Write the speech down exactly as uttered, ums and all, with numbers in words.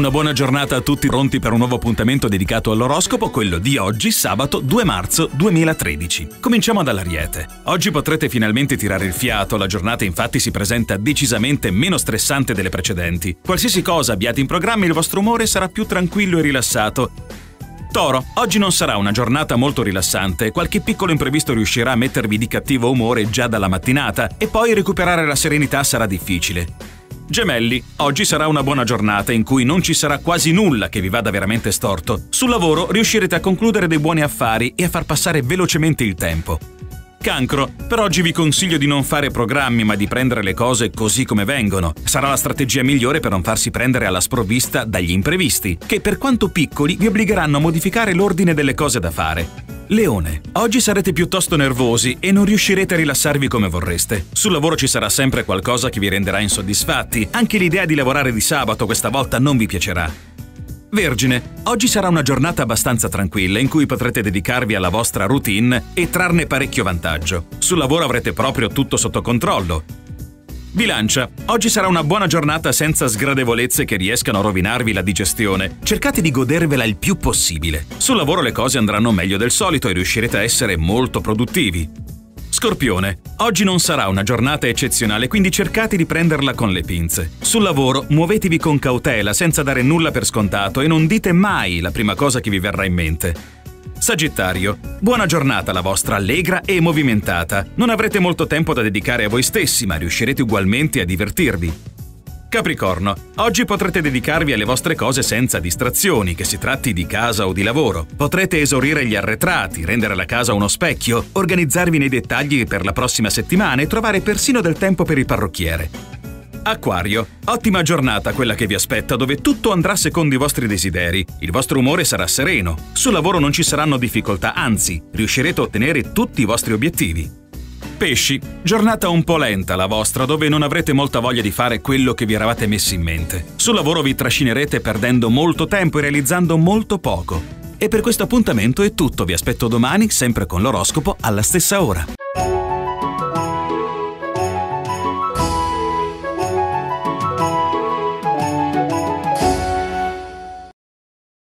Una buona giornata a tutti, pronti per un nuovo appuntamento dedicato all'oroscopo, quello di oggi, sabato due marzo duemilatredici. Cominciamo dall'Ariete. Oggi potrete finalmente tirare il fiato, la giornata infatti si presenta decisamente meno stressante delle precedenti. Qualsiasi cosa abbiate in programma, il vostro umore sarà più tranquillo e rilassato. Toro, oggi non sarà una giornata molto rilassante, qualche piccolo imprevisto riuscirà a mettervi di cattivo umore già dalla mattinata e poi recuperare la serenità sarà difficile. Gemelli, oggi sarà una buona giornata in cui non ci sarà quasi nulla che vi vada veramente storto. Sul lavoro riuscirete a concludere dei buoni affari e a far passare velocemente il tempo. Cancro, per oggi vi consiglio di non fare programmi ma di prendere le cose così come vengono. Sarà la strategia migliore per non farsi prendere alla sprovvista dagli imprevisti, che per quanto piccoli vi obbligheranno a modificare l'ordine delle cose da fare. Leone, oggi sarete piuttosto nervosi e non riuscirete a rilassarvi come vorreste. Sul lavoro ci sarà sempre qualcosa che vi renderà insoddisfatti, anche l'idea di lavorare di sabato questa volta non vi piacerà. Vergine, oggi sarà una giornata abbastanza tranquilla in cui potrete dedicarvi alla vostra routine e trarne parecchio vantaggio. Sul lavoro avrete proprio tutto sotto controllo. Bilancia, oggi sarà una buona giornata senza sgradevolezze che riescano a rovinarvi la digestione. Cercate di godervela il più possibile. Sul lavoro le cose andranno meglio del solito e riuscirete a essere molto produttivi. Scorpione, oggi non sarà una giornata eccezionale, quindi cercate di prenderla con le pinze. Sul lavoro muovetevi con cautela, senza dare nulla per scontato e non dite mai la prima cosa che vi verrà in mente. Sagittario, buona giornata la vostra, allegra e movimentata. Non avrete molto tempo da dedicare a voi stessi, ma riuscirete ugualmente a divertirvi. Capricorno, oggi potrete dedicarvi alle vostre cose senza distrazioni, che si tratti di casa o di lavoro. Potrete esaurire gli arretrati, rendere la casa uno specchio, organizzarvi nei dettagli per la prossima settimana e trovare persino del tempo per il parrucchiere. Acquario, ottima giornata quella che vi aspetta, dove tutto andrà secondo i vostri desideri. Il vostro umore sarà sereno. Sul lavoro non ci saranno difficoltà, anzi, riuscirete a ottenere tutti i vostri obiettivi. Pesci, giornata un po' lenta la vostra, dove non avrete molta voglia di fare quello che vi eravate messi in mente. Sul lavoro vi trascinerete perdendo molto tempo e realizzando molto poco. E per questo appuntamento è tutto, vi aspetto domani, sempre con l'oroscopo, alla stessa ora.